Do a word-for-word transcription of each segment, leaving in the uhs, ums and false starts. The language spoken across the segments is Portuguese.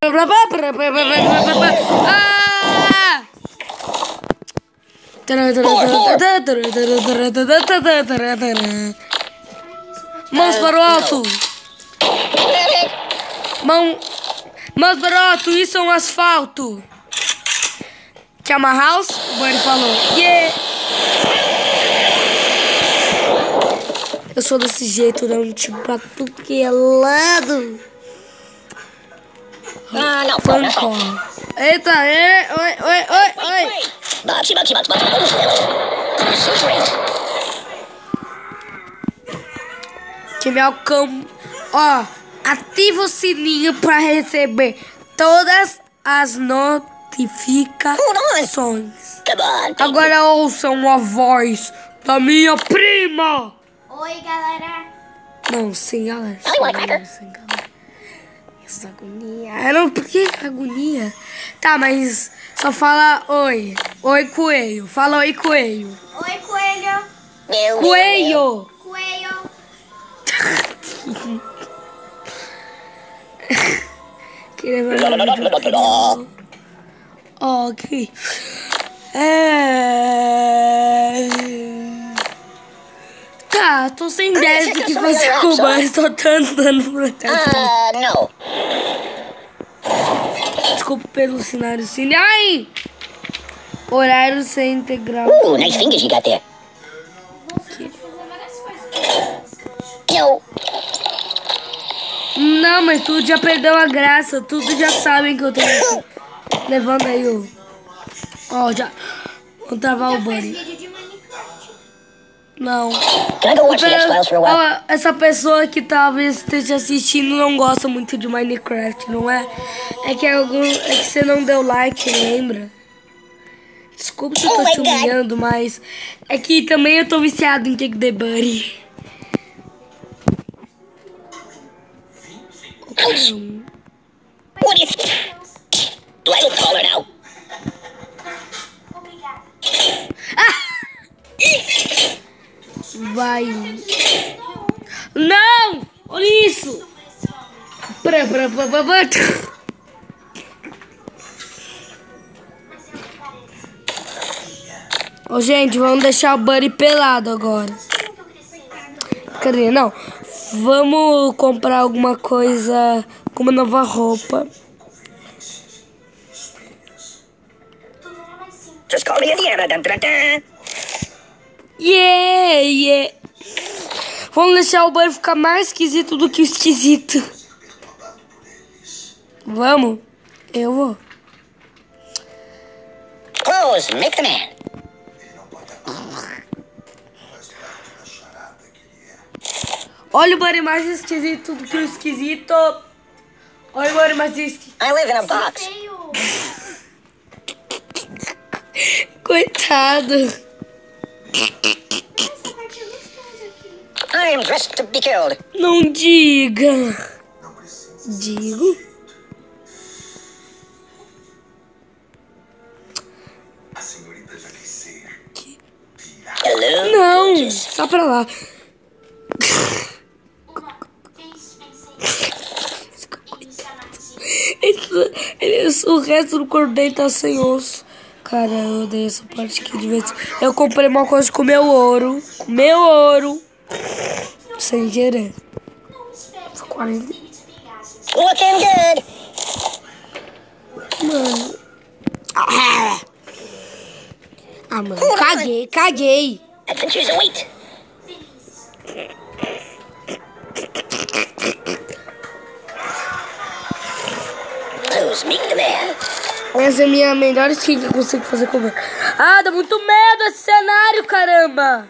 Ah! Mãos para o alto. Mão, mãos para o alto, isso é um asfalto. Quer uma house? O Buddy falou. Yeah! Eu sou desse jeito, não te bato tudo que é lado. Ah, não, Pancol. Eita, é, oi, oi, oi, oi. Boxy, boxy, boxy, boxy, boxy. Que meu cão. Ó, ativa o sininho pra receber todas as notificações. Agora ouçam a voz da minha prima. Oi, galera. Não, sem galera. I want a cracker. Sem galera. Essa agonia. Eu não, por que agonia? Tá, mas só fala oi. Oi, coelho. Fala oi, coelho. Oi, coelho. Meu, Coelho. Coelho. Queria ver o ok. É... Tá, tô sem ideia do que fazer com o banho. Tô tentando proteger. Ah, não. Desculpa pelo cenário cine. Ai! Horário sem integral. Ooh, nice fingers you got there. No. Não, mas tudo já perdeu a graça. Tudo já sabem que eu tô aqui. Levanta aí, ó. Ó, já. Vou travar o Buddy. Vídeo de Minecraft. Não. Can I go watch the X-Files for a while? Ó, essa pessoa que talvez esteja assistindo não gosta muito de Minecraft, não é? É que, algum, é que você não deu like, lembra? Desculpa se eu tô Oh my te God. humilhando, mas é que também eu tô viciado em Cake the Buddy. Ouch. What do you think? Do I look taller now? Obrigada. Vai. Não! Olha isso! Pra, pra, pra, pra, pra. Ô, gente, vamos deixar o Buddy pelado agora. Cadê? Não. Vamos comprar alguma coisa com uma nova roupa. Just call me Indiana. Dun, dun, dun. Yeah, yeah. Vamos deixar o Buddy ficar mais esquisito do que o esquisito. Vamos? Eu vou. Close, make the man. Olha o Buddy mais esquisito do que o esquisito. Olha o Buddy mais esquisito. I live in a box. Feio. Coitado. Essa parte é gostosa aqui. I am dressed to be killed. Não diga. Digo. Hello? Não, só pra lá. Ele, ele, o resto do corpo dele tá sem osso. Cara, eu odeio essa parte aqui de vez. Eu comprei uma coisa com meu ouro. Com meu ouro. Sem querer. quarenta. Looking good. Mano. Ah, ah, mano. Caguei, caguei. Adventures await. Close, make the man. Essa é a minha melhor skin que eu consigo fazer com o meu. Ah, dá muito medo esse cenário, caramba.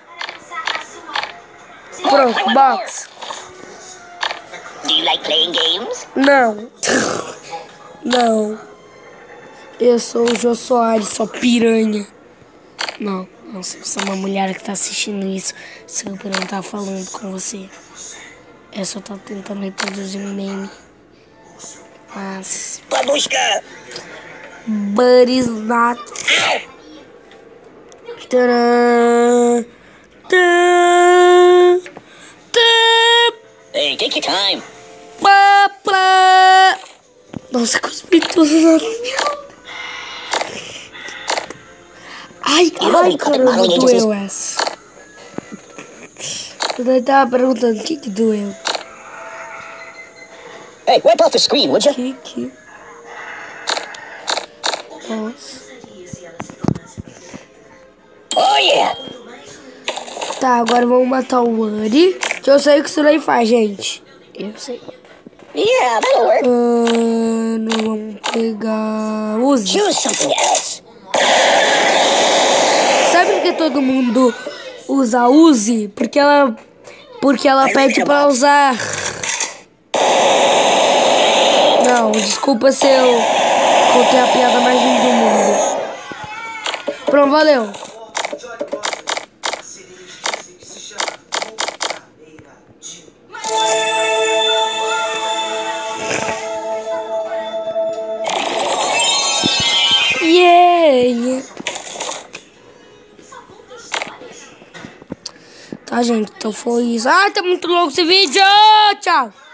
Pronto, box. Do you like playing games? Não. Não. Eu sou o Jô Soares, sou piranha. Não, não, se você é uma mulher que tá assistindo isso, seu não tá falando com você. Eu só tô tentando reproduzir um meme. Mas... Babushka. Buddy's not... Tcharam, tcharam, tcharam. Hey, take your time. Pá, pá. Nossa, cuspi tudo na... Ai, ai, caramba, doeu essa. Eu tava perguntando o que que doeu. Hey, wipe off the screen, would you? Que que... Nossa. Oh, yeah! Tá, agora vamos matar o Woody. Que eu sei o que isso daí faz, gente. Eu sei. Yeah, that'll work. Ah, não vamos pegar... Uzi. Choose something else. Sabe por que todo mundo usa Uzi? Porque ela... Porque ela pede pra usar... Não, desculpa se eu contei a piada mais linda do mundo. Pronto, valeu. Yeah! Tá, gente, então foi isso. Ah, tá muito longo esse vídeo! Tchau!